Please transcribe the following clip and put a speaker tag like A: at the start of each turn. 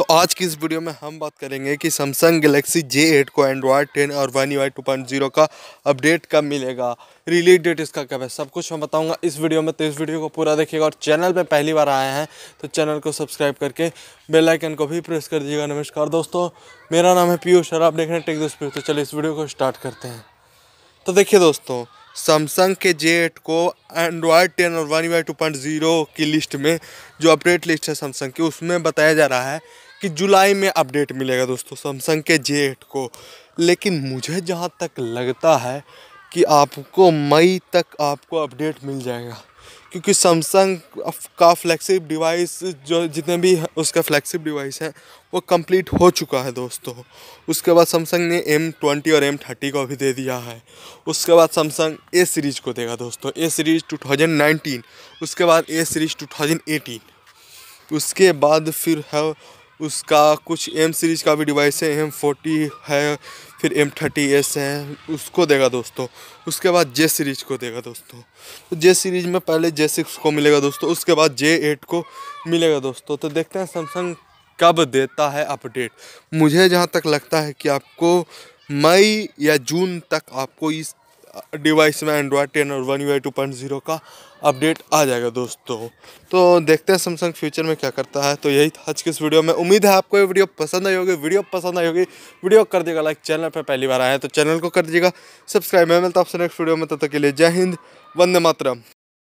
A: तो आज की इस वीडियो में हम बात करेंगे कि सैमसंग गैलेक्सी J8 को एंड्रॉयड 10 और One UI 2.0 का अपडेट कब मिलेगा, रिलीज डेट इसका कब है, सब कुछ मैं बताऊंगा इस वीडियो में। तो इस वीडियो को पूरा देखिएगा और चैनल पे पहली बार आए हैं तो चैनल को सब्सक्राइब करके बेल आइकन को भी प्रेस कर दीजिएगा। नमस्कार दोस्तों, मेरा नाम है पीयूष और आप देख रहे हैं टेक दोस्त। तो चलिए इस वीडियो को स्टार्ट करते हैं। तो देखिए दोस्तों, सैमसंग के J8 को एंड्रॉयड 10 और One UI 2.0 की लिस्ट में जो अपडेट लिस्ट है सैमसंग की, उसमें बताया जा रहा है कि जुलाई में अपडेट मिलेगा दोस्तों सैमसंग के J8 को। लेकिन मुझे जहां तक लगता है कि आपको मई तक आपको अपडेट मिल जाएगा, क्योंकि सैमसंग का फ्लैगशिप डिवाइस जो जितने भी उसका फ्लैगशिप डिवाइस है वो कंप्लीट हो चुका है दोस्तों। उसके बाद सैमसंग ने M20 और M30 को भी दे दिया है। उसके बाद सैमसंग A सीरीज़ को देगा दोस्तों, A सीरीज़ 2019। उसके बाद A सीरीज़ 2018। उसके बाद फिर है उसका कुछ M सीरीज़ का भी डिवाइस है, M40 है, फिर M30s है, उसको देगा दोस्तों। उसके बाद J सीरीज़ को देगा दोस्तों। तो J सीरीज़ में पहले J6 को मिलेगा दोस्तों, उसके बाद J8 को मिलेगा दोस्तों। तो देखते हैं सैमसंग कब देता है अपडेट। मुझे जहाँ तक लगता है कि आपको मई या जून तक आपको इस डिवाइस में एंड्रॉयड 10 और One UI 2.0 का अपडेट आ जाएगा दोस्तों। तो देखते हैं सैमसंग फ्यूचर में क्या करता है। तो यही था आज की इस वीडियो में। उम्मीद है आपको ये वीडियो पसंद आई होगी। वीडियो कर दिएगा लाइक, चैनल पर पहली बार आया है तो चैनल को कर दीजिएगा सब्सक्राइब। मैं मिलता हूं आपसे नेक्स्ट वीडियो में, तब तक के लिए जय हिंद, वंदे मातरम।